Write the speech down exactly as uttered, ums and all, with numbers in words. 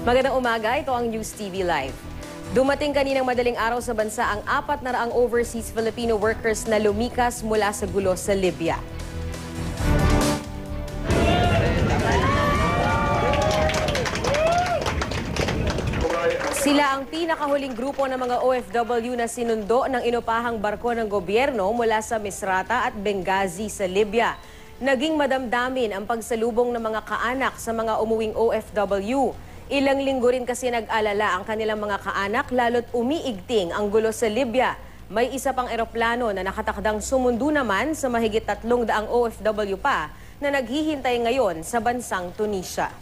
Magandang umaga, ito ang News T V Live. Dumating kaninang madaling araw sa bansa ang apat na raang overseas Filipino workers na lumikas mula sa gulo sa Libya. Sila ang pinakahuling grupo ng mga O F W na sinundo ng inupahang barko ng gobyerno mula sa Misrata at Benghazi sa Libya. Naging madamdamin ang pagsalubong ng mga kaanak sa mga umuwing O F W. Ilang linggo rin kasi nag-alala ang kanilang mga kaanak lalo't umiigting ang gulo sa Libya. May isa pang eroplano na nakatakdang sumundo naman sa mahigit tatlong daang O F W pa na naghihintay ngayon sa bansang Tunisia.